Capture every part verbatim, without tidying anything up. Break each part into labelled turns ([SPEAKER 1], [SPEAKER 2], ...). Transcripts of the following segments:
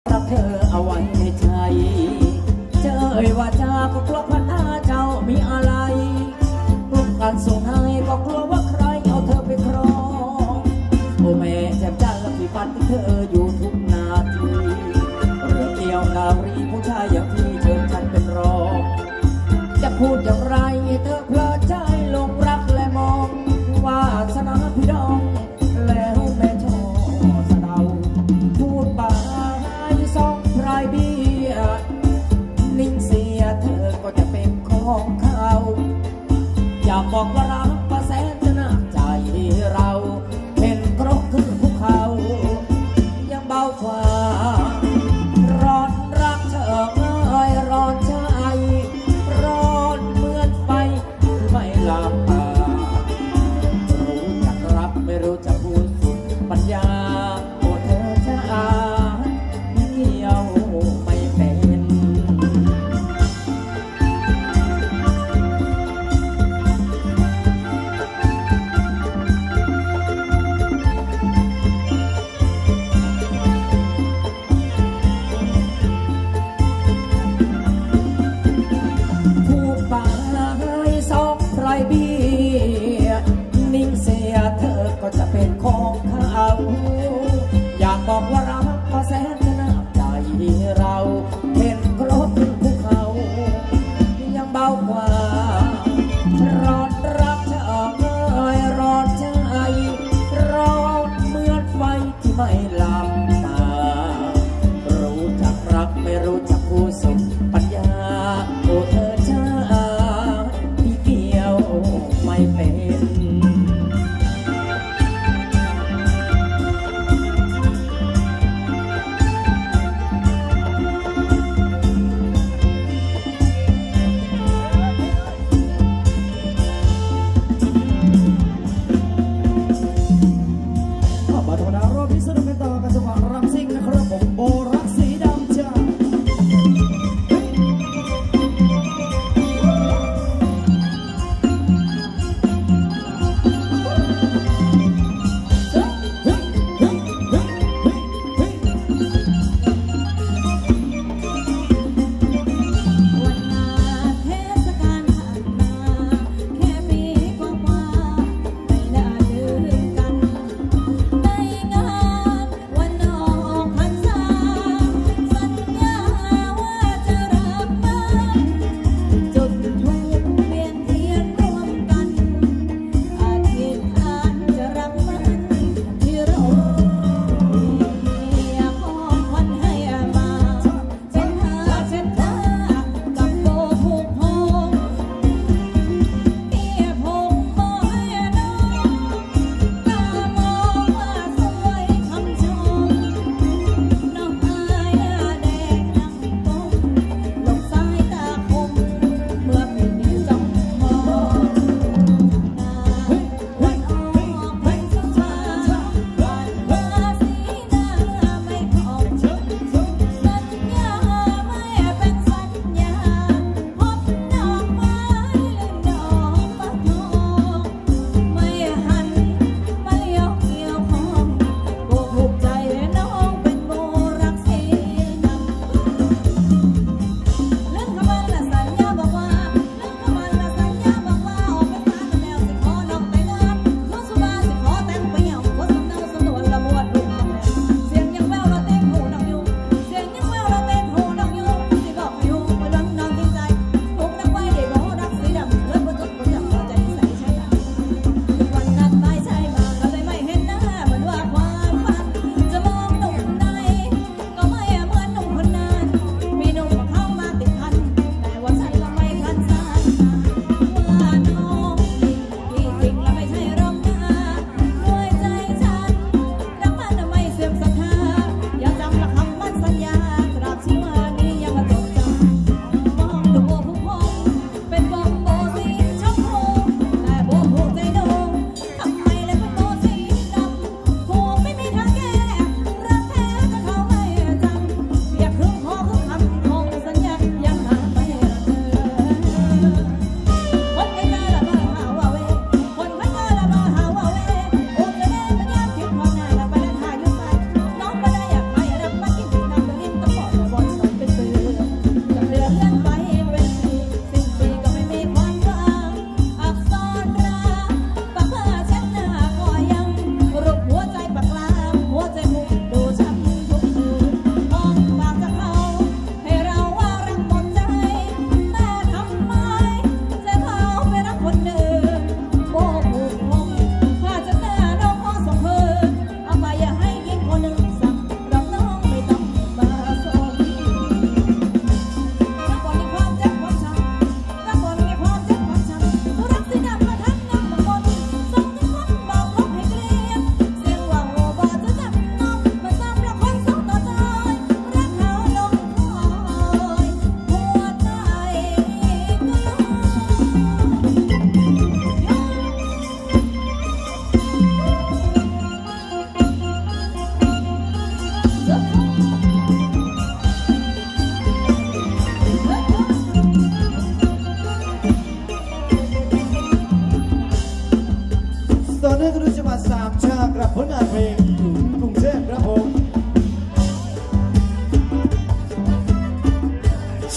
[SPEAKER 1] รับเธอเอาไว้ในใจเจอเอ่ยว่าจาก็กลัวพันหน้าเจ้ามีอะไรรูปการส่งให้ก็กลัวว่าใครเอาเธอไปครองโอ้แม่แจ่มจันทร์และพี่ปันที่เธออยู่ทุกนาทีเรื่องเดียวนารีผู้ชายอย่างพี่เธอฉันเป็นรองจะพูดอย่างไรเธอเพลิดใจลงรักและมองว่าสนาพี่ดองแล้วแม่ชอสะเดาพูดบายสองไพรเบี้ยนิ่งเสียเธอก็จะเป็นของเขาอยากบอกว่ารักว่าแสนจะน่าใจเราเห็นกรกขึ้นภูเขายังเบากว่าร้อนรักเธอเอ่ยร้อนใจร้อนเหมือนไฟที่ไม่ลามตารู้จักรับไม่รู้จักพูดสุดปัญญาโอ้เธอจะอาเดียวไม่เป็น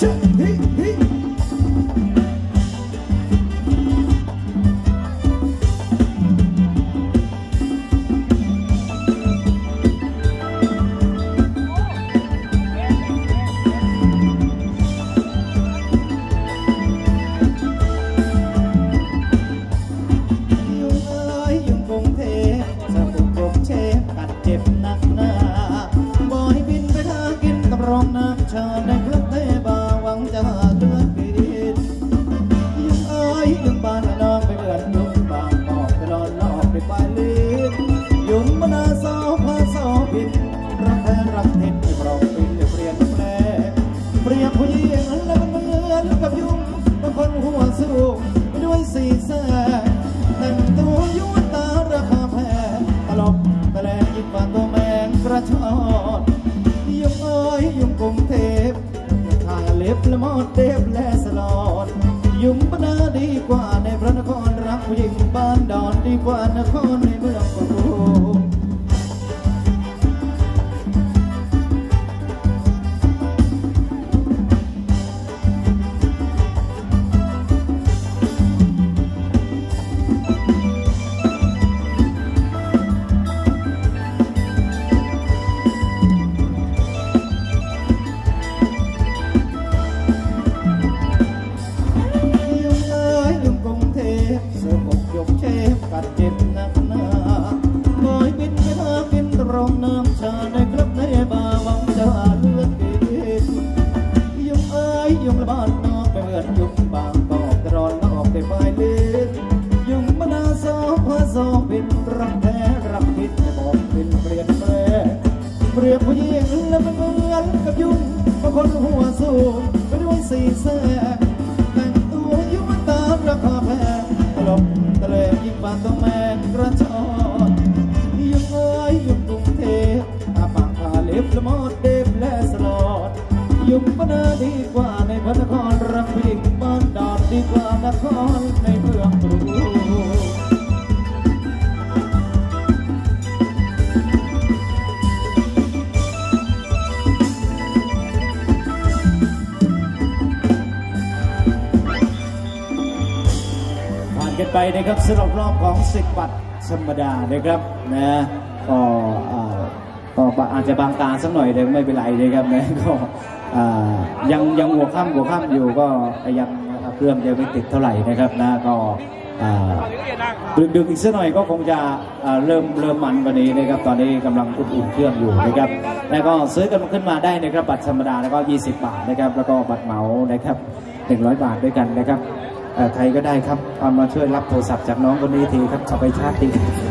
[SPEAKER 2] ไปนะครับสำหรับรอบของสิบบัตรธรรมดานะครับนะก็ก็อาจจะบางตาสักหน่อยเดี๋ยวไม่เป็นไรนะครับนะก็ยังยังหัวค่ำหัวค่ำอยู่ก็ยังเครื่องยังไม่ติดเท่าไหร่นะครับนะก็ดึกๆอีกสักหน่อยก็คงจะเริ่มเริ่มมันวันนี้นะครับตอนนี้กำลังอุ่นเครื่องอยู่นะครับแล้วก็ซื้อกันขึ้นมาได้นะครับบัตรธรรมดาแล้วก็ยี่สิบบาทนะครับแล้วก็บัตรเหมานะครับหนึ่งร้อยบาทด้วยกันนะครับใครก็ได้ครับเอามาช่วยรับโทรศัพท์จากน้องคนนี้ทีครับเอาไปชาร์จที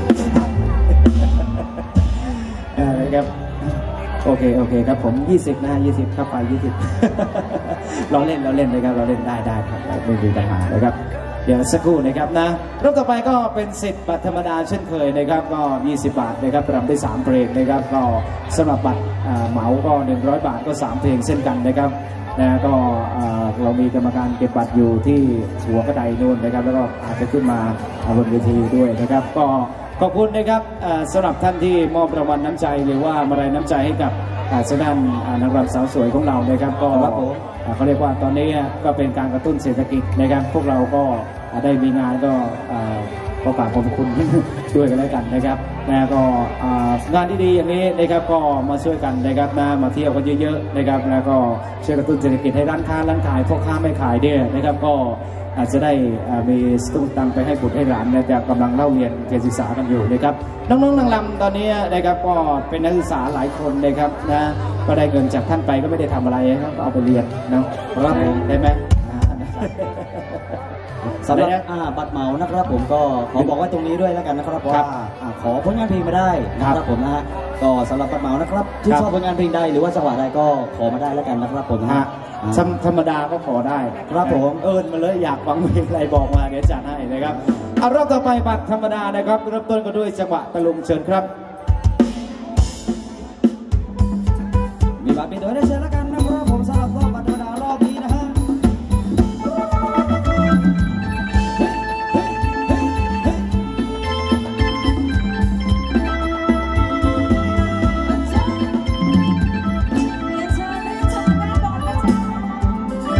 [SPEAKER 2] นะครับโอเคโอเคครับผมยี่สิบนะยี่สิบเข้าไปยี่สิบเราเล่นเราเล่นนะครับเราเล่นได้ได้ครับไม่มีปัญหานะครับเดี๋ยวสักครู่นะครับนะรอบต่อไปก็เป็นสิทธิ์บัตรธรรมดาเช่นเคยนะครับก็ยี่สิบบาทนะครับรำได้สามเพลงนะครับก็สำหรับบัตรเหมาก็หนึ่งร้อยบาทก็สามเพลงเช่นกันนะครับนะก็เรามีกรรมการเก็บบัตรอยู่ที่หัวกระไดนู่นนะครับแล้วก็อาจจะขึ้นมาบนเวทีด้วยนะครับก็ขอบคุณนะครับสำหรับท่านที่มอบรางวัลน้ำใจหรือว่ามาลัยน้ำใจให้กับสถานนางรำสาวสวยของเรานะครับก็เขาเรียกว่าตอนนี้ก็เป็นการกระตุ้นเศรษฐกิจนะครับพวกเราก็ได้มีงานก็ขอกราบขอบคุณช่วยกันแล้วกันนะครับนะก็งานดีๆอย่างนี้นะครับก็มาช่วยกันนะครับนะมาเที่ยวกันเยอะๆนะครับแล้วก็ช่วยกระตุ้นเศรษฐกิจให้ร้านค้าร้านขายพ่อค้าไม่ขายเนี่ยนะครับก็อาจจะได้มีสตุ้งตังไปให้บุตรให้หลานนะครับกำลังเล่าเรียนการศึกษากันอยู่นะครับน้องๆนางรำตอนนี้นะครับก็เป็นนักศึกษาหลายคนนะครับนะก็ได้เงินจากท่านไปก็ไม่ได้ทำอะไรครับเอาไปเรียนนะครับได้ไหม
[SPEAKER 3] สำหรับบัตรเหมานะครับผมก็ขอบอกไว้ตรงนี้ด้วยแล้วกันนะครับว่าขอผลงานเพลงมาได้นะครับผมนะฮะก็สำหรับบัตรเหมานะครับที่ชอบผลงานเพลงใดหรือว่าจังหวะใดก็ขอมาได้แล้วกันนะครับผมนะ
[SPEAKER 2] ธรรมดาก็ขอได้
[SPEAKER 3] ครับผม
[SPEAKER 2] เอิญมาเลยอยากฟังเพลงอะไรบอกมาเดี๋ยวจัดให้นะครับเอารอบต่อไปบัตรธรรมดานะครับเริ่มต้นกันด้วยจังหวะตะลุงเชิญครับ
[SPEAKER 3] มีบัตรเป็นตัวได้เชิญแล้วกันนะครับผมสำหรับรอบบัตรธรรมดารอบนี้นะฮะ
[SPEAKER 1] เ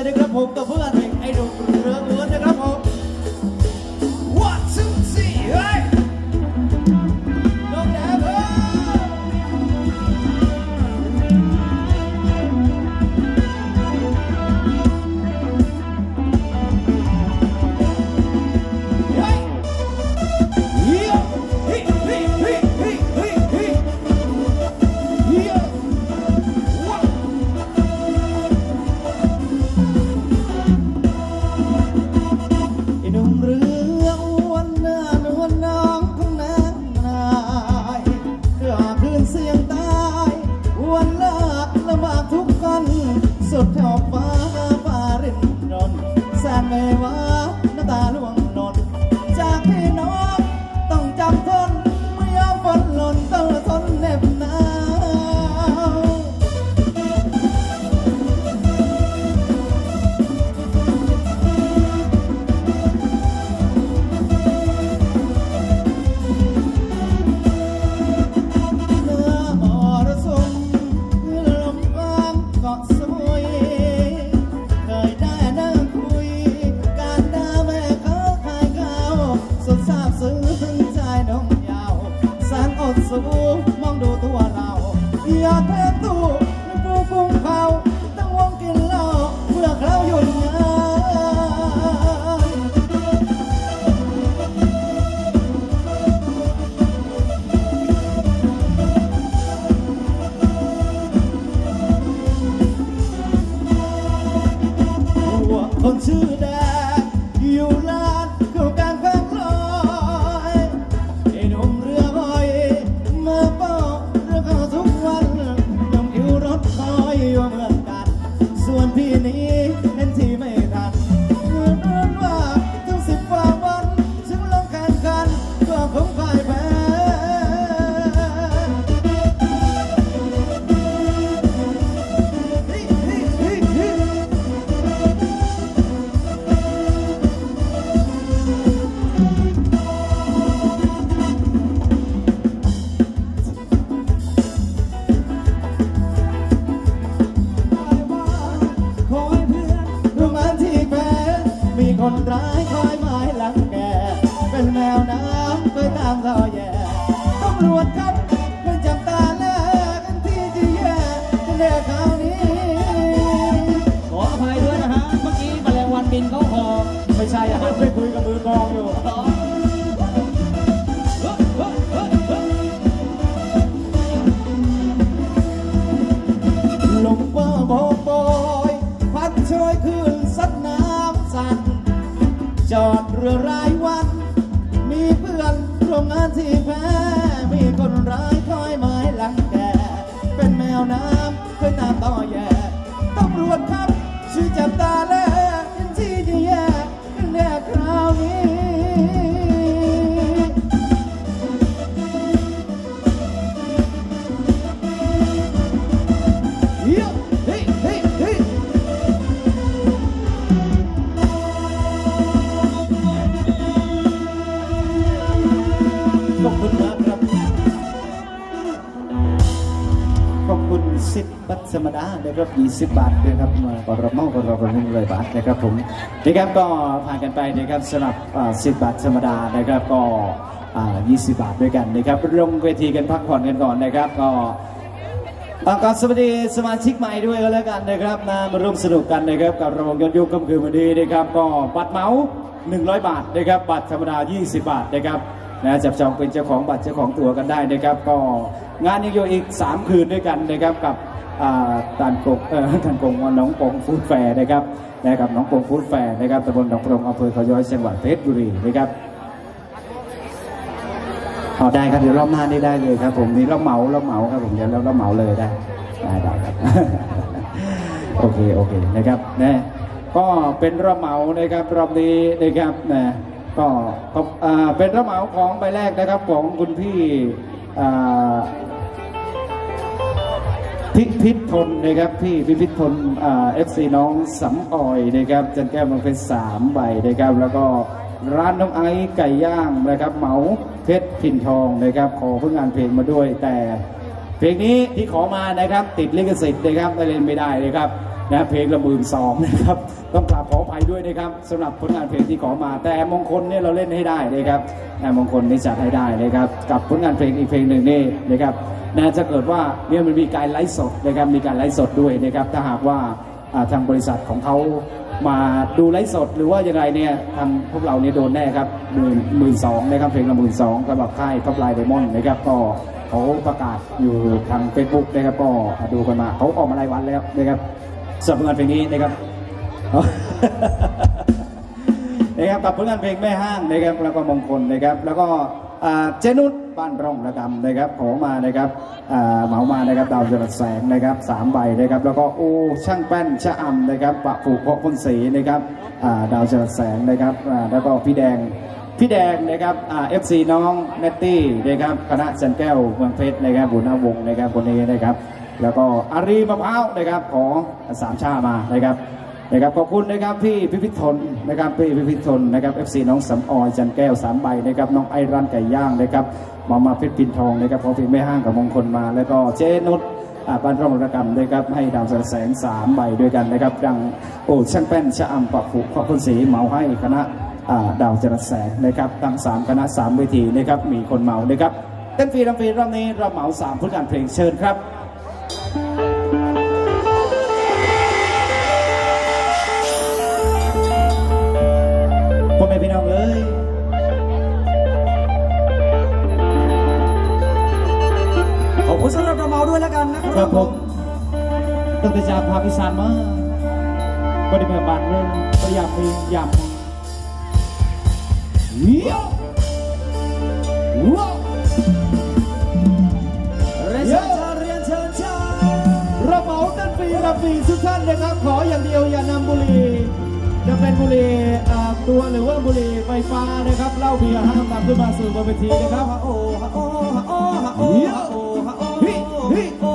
[SPEAKER 3] เลยนะครับผมกับเพื่อนเพลงไอ้หนุ่มเรือล้วนนะครับผม one two three เฮ้ยลงแล้วเฮ้ยสุดขอบฟ้าฟ้ารินรนแสนไม่ว่าน้ำตาล่วงหล่นจากพี่น้องต้องจำทนไม่ยอมฝนหล่นต้องทนเหน็บหนาวเนื้อมรสุมลมกลางเกาะสมุยเคยได้นั่งคุยการด่าแม่เขาขายข้าวสุดซาบซึ้งถึงใจน้องยาวแสนอดสูมองดูตัวเราอยากแพ้ตู้ปูกุ้งเผาตั้งวงกินเหล้าเพื่อเขาหยุดงานคนชื่อแดงอยู่ลานคู่กลางแพงลอยไอ้หนุ่มเรือหอยมาเป้าเรือเข้าทุกวันยังคิวรถคอยอยู่เหมือนกันส่วนพี่นี้เห็นที่ไม่ทันเมื่อเดินว่าถึงสิบกว่าวันถึงลงแข่งขันก็คงพ่ายแพ้คนร้ายคอยหมายหลังแกเป็นแมวน้ำเคยตามเราแย่ตำรวจครับเพิ่งจับตาแลกันที่จะแย่กันแน่คราวนี้ขออภัยด้วยนะฮะเมื่อกี้แมลงวันบินเข้าคอไม่ใช่อะไปคุยกับมือกองอยู่ลมว่าโบกโบยพัดช่วยคืนซัดน้ำสั่นจอดเรือรายวันมีเพื่อนร่วมงานที่แพ้มีคนร้ายคอยหมายหลังแกเป็นแมวน้ำเคยตามต่อแย่ตำรวจครับช่วยจับตาแลกันที่จะแย่กันแน่คราวนี้ขอบคุณมากครับขอบคุณสิบบัตรธรรมดานะครับยี่สิบบาทนะครับมาก่อนเราเมาก่อนเราเป็นหนึ่งร้อยบาทนะครับผมนะครับก็ผ่านกันไปนะครับสำหรับสิบบาทธรรมดานะครับก็ยี่สิบบาทด้วยกันนะครับลงเวทีกันพักผ่อนกันก่อนนะครับก็ก็สวัสดีสมาชิกใหม่ด้วยก็แล้วกันนะครับมามาร่วมสนุกกันนะครับกับระบบย้อนยุคค่ำคืนวันนี้นะครับก็บัตรเหมาหนึ่งร้อยบาทนะครับบัตรธรรมดายี่สิบบาทนะครับนะจับจองเป็นเจ้าของบัตรเจ้าของตั๋วกันได้นะครับก็งานยังอยู่อีกสามคืนด้วยกันนะครับกับตานกงตานกงน้องปงฟู้ดแฟร์นะครับนะครับน้องปงฟู้ดแฟร์นะครับตำบลหนองปรงอำเภอเขาย้อยจังหวัดเพชรบุรีนะครับเอาได้ครับเดี๋ยวรอบหน้านี่ได้เลยครับผมนี่รอบเหมารอบเหมาครับผมเดี๋ยวเรารอบเหมาเลยได้ได้ได้ครับโอเคโอเคนะครับนะก็เป็นรอบเหมานะครับรอบนี้นะครับนะก็เป็นรับเหมาของใบแรกนะครับของคุณพี่พิพิธพลนะครับพี่พิพิธพลเอฟซีน้องสำออยนะครับจันแก้วมันเป็นสามใบนะครับแล้วก็ร้านน้องไอซ์ไก่ย่างนะครับเหมาเพชรพินทองนะครับขอผลงานเพลงมาด้วยแต่เพลงนี้ที่ขอมานะครับติดลิขสิทธิ์นะครับเล่นไม่ได้เลยครับ
[SPEAKER 2] นะเพลงละหมื่นสองนะครับต้องกราบขออภัยด้วยนะครับสำหรับผลงานเพลงที่ขอมาแต่มงคลเนี่ยเราเล่นให้ได้นะครับนะมงคลนี่จัดให้ได้นะครับกับผลงานเพลงอีกเพลงหนึ่งนี่นะครับนะจะเกิดว่าเนี่ยมันมีการไลฟ์สดนะครับมีการไลฟ์สดด้วยนะครับถ้าหากว่าทางบริษัทของเขามาดูไลฟ์สดหรือว่าอย่างไรเนี่ยทางพวกเราเนี่ยโดนแน่ครับหมื่นหมื่นสองนะครับเพลงละหมื่นสองสำหรับค่ายท็อปไลน์ไดมอนด์นะครับก็เขาประกาศอยู่ทางเฟซบุ๊กนะครับก็ดูกันมาเขาออกมารายวันแล้วนะครับสำหรับผลงานเพลงนี้นะครับ นะครับกับผลงานเพลงแม่ห้างนะครับแล้วก็มงคลนะครับแล้วก็เจนุชบ้านร่องระกำนะครับขอมานะครับเหมามานะครับดาวจรัสแสงนะครับสามใบนะครับแล้วก็โอ้ช่างแป้นชะอำนะครับปะผูกเพาะพ่นสีนะครับดาวจรัสแสงนะครับแล้วก็พี่แดงพี่แดงนะครับเอฟซีน้องเนตตี้นะครับคณะจันแก้วเมืองเพชรนะครับบุญนาวงศ์นะครับคนนี้นะครับแล้วก็อารีมะพร้าวนะครับขอสามชามานะครับนะครับขอบคุณนะครับพี่พิพิธทนนะครับพี่พิพิธทนนะครับเอฟซีน้องสำออยจันแก้วสามใบนะครับน้องไอรันไก่ย่างนะครับมามาเพชรปินทองนะครับพอเพลงแม่ห้างกับมงคลมาแล้วก็เจนุชบ้านร่องระกำนะครับให้ดาวแสงสามใบด้วยกันนะครับดังโอ้ช่างแป้นชะอำปะผูกขอบคุณสีเหมาให้คณะดาวจรัสแสงนะครับทั้งสามคณะสามเวทีนะครับมีคนเหมานะครับเต้นฟรีรำฟรีรอบนี้เราเหมาสามผลงานเพลงเชิญครับพ่อแม่พี่น้องเอ้ย
[SPEAKER 3] ขอบคุณสำหรับเราเมาด้วยแล้วกันนะครับ
[SPEAKER 2] ผมตั้งแต่จากภาคอีสานมาก็ได้เมื่อบานเรื่องพยายามมียามเฮียว้าว
[SPEAKER 3] เรียนเชิญเรียนเชิญเชิญ
[SPEAKER 2] เราเหมาตั้งปีรับปีทุกท่านนะครับขออย่างเดียวอย่านำบุหรี่จะเป็นบุหรี่ตัวหรือว่าบุหรี่ไฟฟ้านะครับเหล้าเบียร์ห้ามนำขึ้นมาสู่บนเวทีนะครับ
[SPEAKER 3] โอ้โอ้โอ้โอ้โอ้โอ้โอ้